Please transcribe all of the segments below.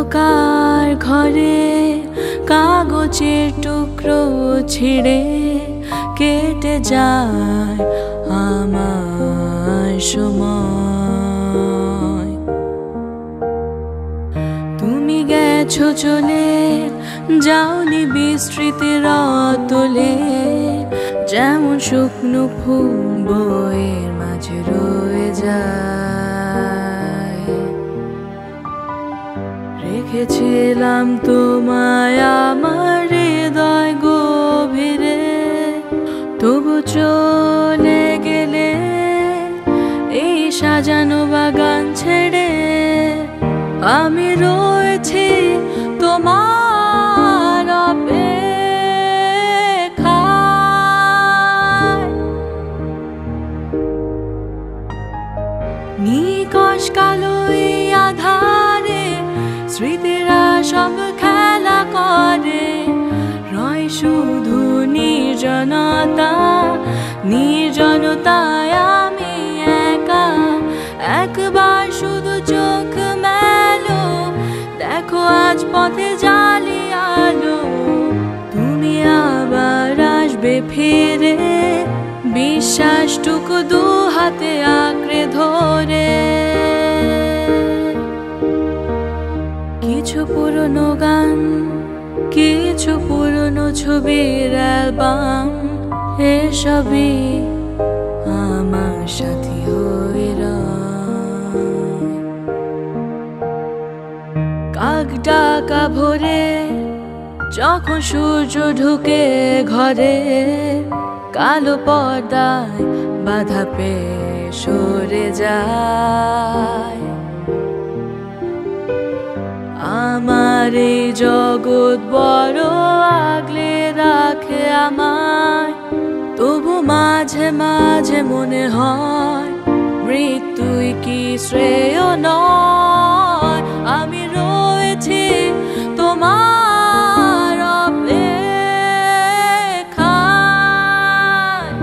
অন্ধকার ঘরে কাগজের টুকরো ছিঁড়ে কেটে যায় আমার সময়। তুমি গেছো চলে, যাওনি বিস্তৃতির অতলে, যেমন শুকনো ফুল বইয়ের মাঝে রয়ে যায়। রেখেছিলাম তোমায় আমার হৃদয় গভীরে, তবু চলে গেলে এই সাজানো বাগান ছেড়ে। আমি রয়েছি তোমার অপেক্ষায়। নিকষ কালো এই আধারে স্মৃতিরা সব খেলা করে, রয় শুধু নির্জনতা। নির্জনতায় আমি একা, একবার শুধু চোখ মেলো, দেখো আজ পথে জালি আলো। তুমি আবার আসবে ফিরে, বিশ্বাসটুকু দু হাতে আঁকড়ে ধরে। কিছু পুরনো গান, কিছু পুরনো ছবির অ্যালবাম, এসবই আমার সাথী হয়ে রয়। কাক ডাকা ভোরে যখন সূর্য ঢুকে ঘরে, কালো পর্দায় বাধা পেয়ে সরে যায়। আমার এই জগৎ বড় আগলে রাখে আমায়, তবু মাঝে মাঝে মনে হয় মৃত্যুই কি শ্রেয় নয়। আমি রয়েছি তোমার অপেক্ষায়।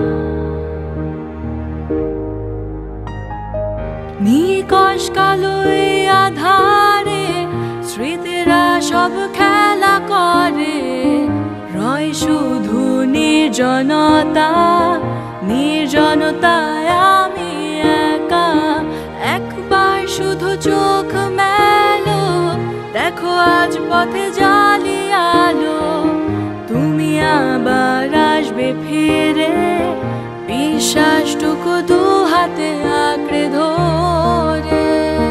নিকষ কালো এই আধারে স্মৃতিরা সব খেলা করে, রয় শুধু নির্জনতা। নির্জনতায় আমি একা, একবার শুধু চোখ মেলো, দেখো আজ পথে জালি আলো। তুমি আবার আসবে ফিরে, বিশ্বাসটুকু দু হাতে আঁকড়ে ধরে।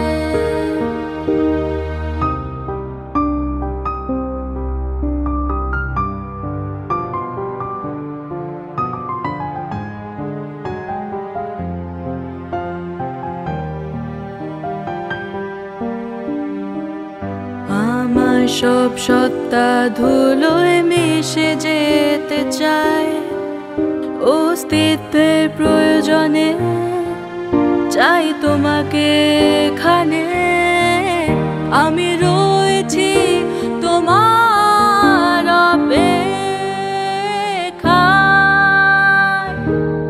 আমার সব সত্তা ধুলোয় মিশে যেতে চায়, অস্তিত্বের প্রয়োজনে চাই তোমাকে এখানে। আমি রয়েছি তোমার অপেক্ষায়।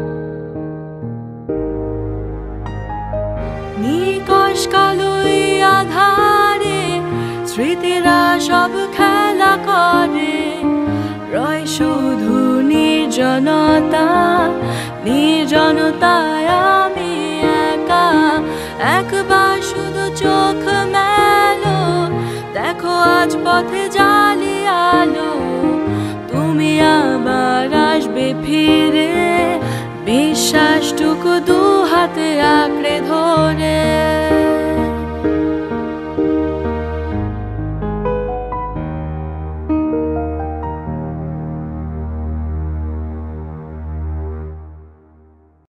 নিকষ কালো এই আধারে স্মৃতিরা সব খেলা করে, রয় শুধু নির্জনতা। নির্জনতায় আমি একা, একবার শুধু চোখ মেলো, দেখো আজ পথে জালি আলো। তুমি আবার আসবে ফিরে, বিশ্বাসটুকু দু হাতে আঁকড়ে ধরে।